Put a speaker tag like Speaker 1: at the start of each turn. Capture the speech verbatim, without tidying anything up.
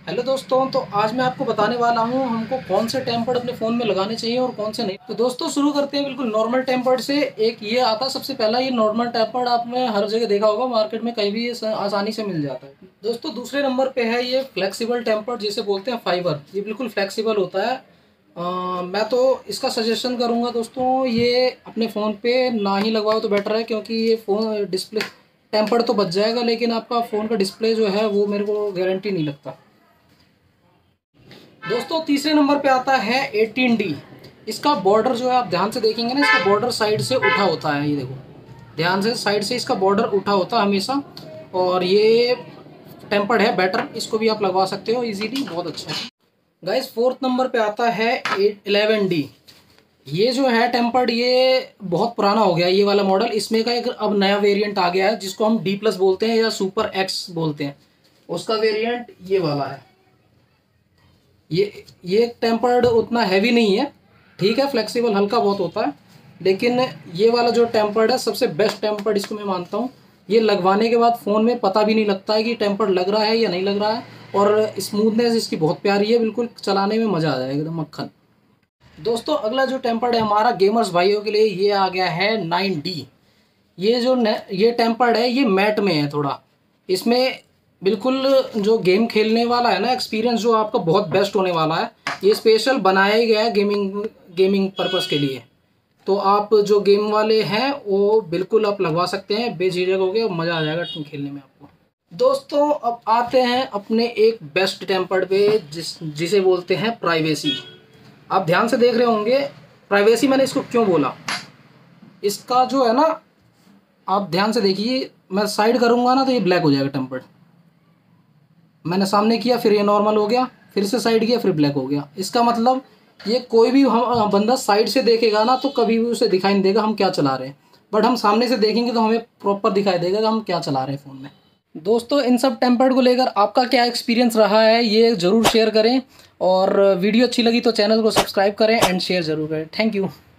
Speaker 1: Hello दोस्तों, तो आज मैं आपको बताने वाला हूँ हमको कौन से टेम्पर्ड अपने फ़ोन में लगाने चाहिए और कौन से नहीं। तो दोस्तों शुरू करते हैं बिल्कुल नॉर्मल टेम्पर्ड से। एक ये आता है सबसे पहला, ये नॉर्मल टेम्पर्ड आपने हर जगह देखा होगा, मार्केट में कहीं भी ये आसानी से मिल जाता है। दोस्तों दूसरे नंबर पे है ये फ्लेक्सिबल टेम्पर्ड, जिसे बोलते हैं फाइबर। ये बिल्कुल फ्लेक्सिबल होता है। आ, मैं तो इसका सजेशन करूँगा दोस्तों, ये अपने फ़ोन पे ना ही लगवाओ तो बेटर है, क्योंकि ये फ़ोन डिस्प्ले टेम्पर्ड तो बच जाएगा, लेकिन आपका फ़ोन का डिस्प्ले जो है वो मेरे को गारंटी नहीं लगता। दोस्तों तीसरे नंबर पे आता है एटीन डी। इसका बॉर्डर जो है आप ध्यान से देखेंगे ना, इसका बॉर्डर साइड से उठा होता है। ये देखो ध्यान से, साइड से इसका बॉर्डर उठा होता है हमेशा। और ये टेम्पर्ड है बेटर, इसको भी आप लगवा सकते हो इजीली, बहुत अच्छा है। गाइस फोर्थ नंबर पे आता है इलेवन डी। ये जो है टेम्पर्ड, ये बहुत पुराना हो गया ये वाला मॉडल। इसमें का एक अब नया वेरिएंट आ गया है, जिसको हम डी प्लस बोलते हैं या सुपर एक्स बोलते हैं। उसका वेरिएंट ये वाला है। ये ये टेम्पर्ड उतना हैवी नहीं है, ठीक है, फ्लेक्सिबल हल्का बहुत होता है। लेकिन ये वाला जो टेम्पर्ड है सबसे बेस्ट टेम्पर्ड इसको मैं मानता हूँ। ये लगवाने के बाद फ़ोन में पता भी नहीं लगता है कि टेम्पर्ड लग रहा है या नहीं लग रहा है। और स्मूथनेस इसकी बहुत प्यारी है, बिल्कुल चलाने में मज़ा आ जाएगा, एकदम मक्खन। दोस्तों अगला जो टेम्पर्ड है हमारा गेमर्स भाइयों के लिए, ये आ गया है नाइन डी। ये जो ये टेम्पर्ड है ये मैट में है थोड़ा। इसमें बिल्कुल जो गेम खेलने वाला है ना, एक्सपीरियंस जो आपका बहुत बेस्ट होने वाला है। ये स्पेशल बनाया ही गया है गेमिंग गेमिंग पर्पस के लिए। तो आप जो गेम वाले हैं वो बिल्कुल आप लगवा सकते हैं, बेझिझक हो गए, मज़ा आ जाएगा खेलने में आपको। दोस्तों अब आते हैं अपने एक बेस्ट टेम्पर्ड पे, जिस जिसे बोलते हैं प्राइवेसी। आप ध्यान से देख रहे होंगे, प्राइवेसी मैंने इसको क्यों बोला। इसका जो है ना, आप ध्यान से देखिए, मैं साइड करूँगा ना तो ये ब्लैक हो जाएगा टेम्पर्ड। मैंने सामने किया फिर ये नॉर्मल हो गया, फिर से साइड किया फिर ब्लैक हो गया। इसका मतलब ये कोई भी हम बंदा साइड से देखेगा ना तो कभी भी उसे दिखाई नहीं देगा हम क्या चला रहे हैं। बट हम सामने से देखेंगे तो हमें प्रॉपर दिखाई देगा कि हम क्या चला रहे हैं फ़ोन में। दोस्तों इन सब टेम्पर्ड को लेकर आपका क्या एक्सपीरियंस रहा है ये ज़रूर शेयर करें। और वीडियो अच्छी लगी तो चैनल को सब्सक्राइब करें एंड शेयर ज़रूर करें। Thank you.